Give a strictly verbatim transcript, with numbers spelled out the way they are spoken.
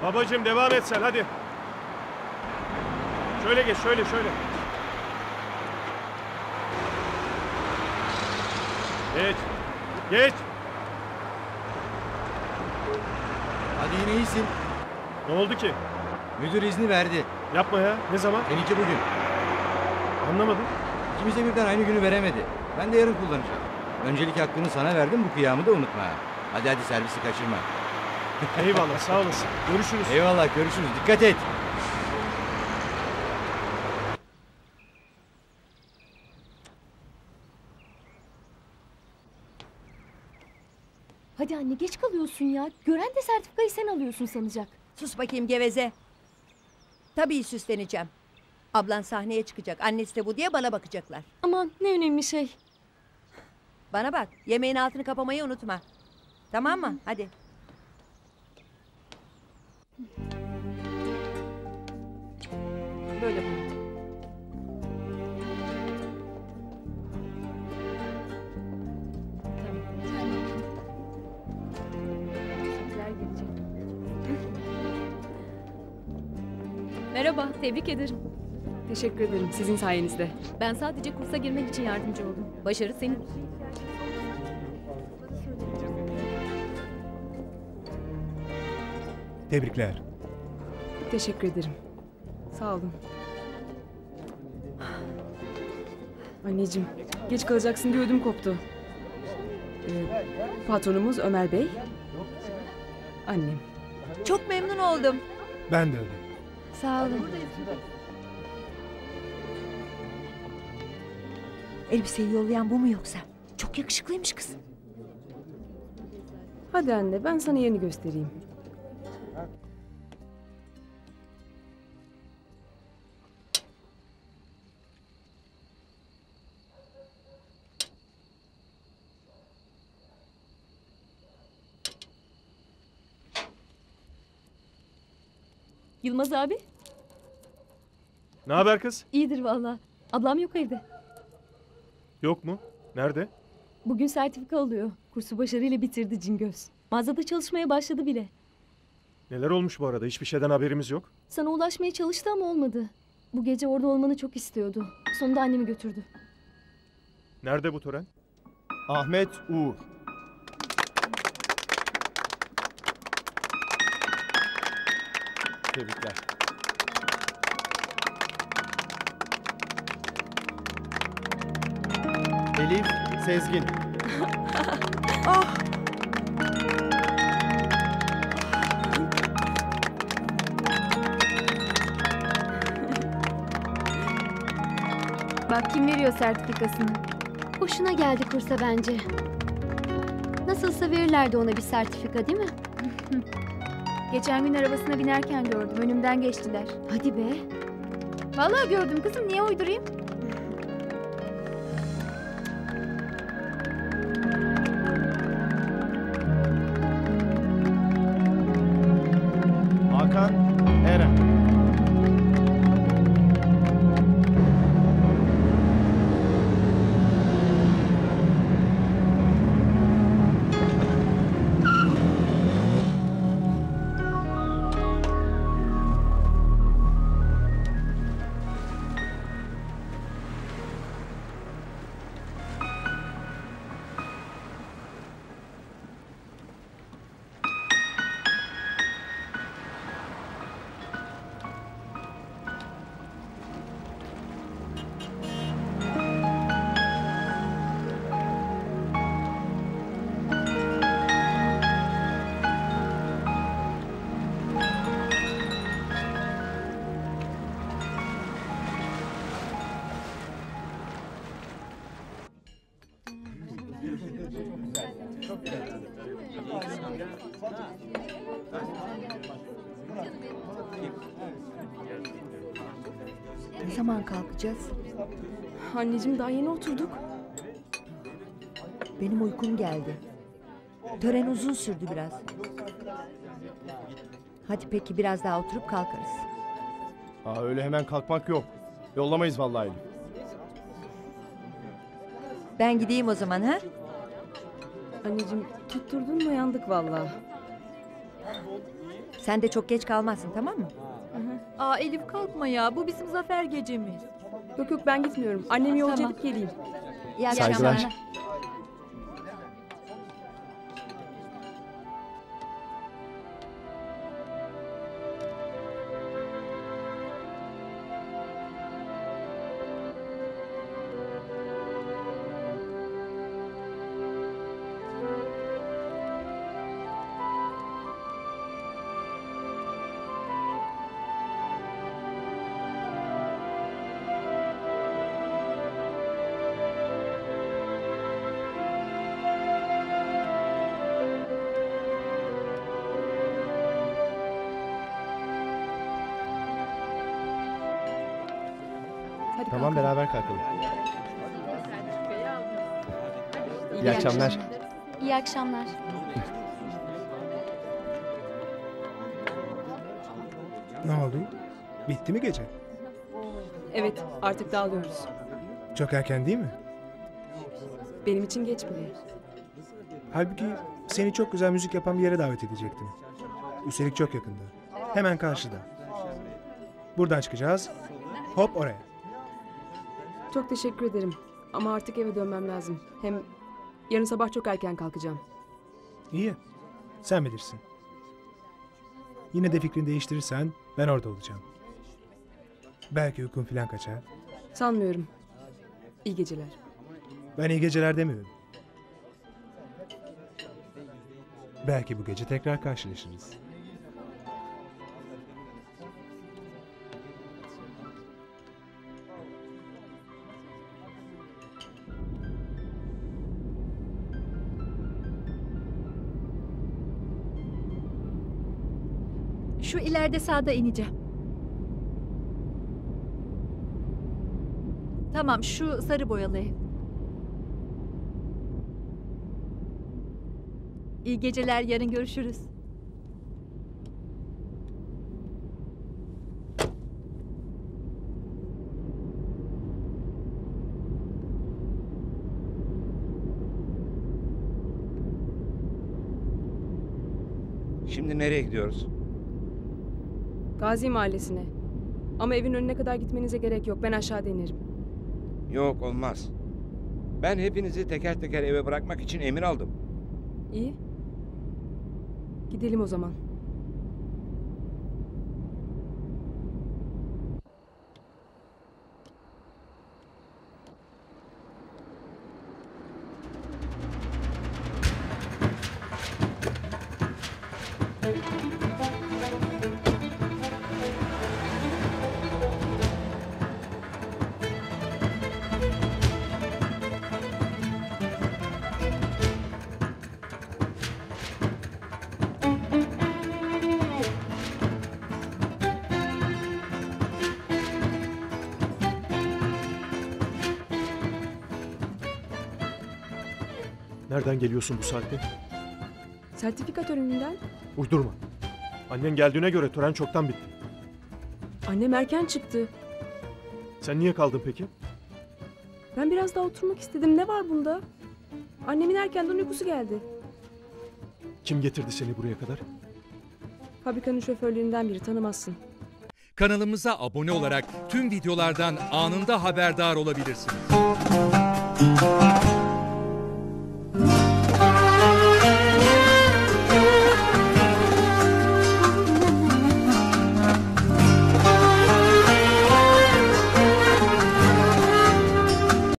Babacığım devam et sen hadi. Şöyle geç şöyle şöyle. Geç. Geç. Hadi yine iyisin. Ne oldu ki? Müdür izni verdi. Yapma ya. Ne zaman? Seninki bugün. Anlamadım. İkimiz de birden aynı günü veremedi. Ben de yarın kullanacağım. Öncelik hakkını sana verdim, bu kıyamı da unutma. Hadi hadi servisi kaçırma. Eyvallah sağ olasın. Görüşürüz. Eyvallah, görüşürüz. Dikkat et. Hadi anne geç kalıyorsun ya. Gören de sertifikayı sen alıyorsun sanacak. Sus bakayım geveze. Tabii süsleneceğim. Ablan sahneye çıkacak. Annesi de bu diye bana bakacaklar. Aman ne önemli şey. Bana bak, yemeğin altını kapamayı unutma. Tamam mı? Hadi. Böyle buyurun. Merhaba, tebrik ederim. Teşekkür ederim sizin sayenizde. Ben sadece kursa girmek için yardımcı oldum. Başarı senin. Tebrikler. Teşekkür ederim. Sağ olun. Anneciğim, geç kalacaksın diye ödüm koptu. Ee, patronumuz Ömer Bey. Annem. Çok memnun oldum. Ben de öyle. Sağ olun. Elbiseyi yollayan bu mu yoksa? Çok yakışıklıymış kız. Hadi anne, ben sana yerini göstereyim. Yılmaz abi, Ne haber kız? iyidir valla. Ablam yok evde. Yok mu? Nerede? Bugün sertifika alıyor. Kursu başarıyla bitirdi Cingöz. Mağazada çalışmaya başladı bile. Neler olmuş bu arada? Hiçbir şeyden haberimiz yok. Sana ulaşmaya çalıştı ama olmadı. Bu gece orada olmanı çok istiyordu. Sonunda annemi götürdü. Nerede bu tören? Ahmet Uğur. Tebrikler. Elif Sezgin. Bak kim veriyor sertifikasını. Hoşuna geldi kursa bence. Nasılsa verirlerdi ona bir sertifika değil mi? Geçen gün arabasına binerken gördüm. Önümden geçtiler. Hadi be. Vallahi gördüm kızım. Niye uydurayım? Hakan Eren. Ne zaman kalkacağız? Anneciğim daha yeni oturduk. Benim uykum geldi. Tören uzun sürdü biraz. Hadi peki biraz daha oturup kalkarız. Aa, öyle hemen kalkmak yok. Yollamayız vallahi Elif. Ben gideyim o zaman ha? Anneciğim tutturdun mu yandık vallahi. Sen de çok geç kalmazsın, tamam mı? Aa Elif kalkma ya. Bu bizim zafer gecemiz. Yok yok ben gitmiyorum. Annemi yolcu Tamam. edip geleyim. İyi Saygılar. akşamlar. Hadi Tamam kalkalım. beraber kalkalım. İyi, İyi akşamlar. İyi akşamlar. Ne oldu? Bitti mi gece? Evet artık dağılıyoruz. Çok erken değil mi? Benim için geç bile. Halbuki seni çok güzel müzik yapan bir yere davet edecektim. Üstelik çok yakında. Hemen karşıda. Buradan çıkacağız. Hop oraya. Çok teşekkür ederim. Ama artık eve dönmem lazım. Hem yarın sabah çok erken kalkacağım. İyi. Sen bilirsin. Yine de fikrini değiştirirsen ben orada olacağım. Belki uykun falan kaçar. Sanmıyorum. İyi geceler. Ben iyi geceler demiyorum. Belki bu gece tekrar karşılaşırız. Şu ileride sağda ineceğim. Tamam, şu sarı boyalı ev. İyi geceler, yarın görüşürüz. Şimdi nereye gidiyoruz? Gazi Mahallesi'ne. Ama evin önüne kadar gitmenize gerek yok. Ben aşağıda inerim. Yok olmaz. Ben hepinizi teker teker eve bırakmak için emir aldım. İyi. Gidelim o zaman. Nereden geliyorsun bu saatte? Sertifika töreninden. Uydurma. Annen geldiğine göre tören çoktan bitti. Annem erken çıktı. Sen niye kaldın peki? Ben biraz daha oturmak istedim. Ne var bunda? Annemin erkenden uykusu geldi. Kim getirdi seni buraya kadar? Fabrikanın şoförlerinden biri, tanımazsın. Kanalımıza abone olarak tüm videolardan anında haberdar olabilirsiniz.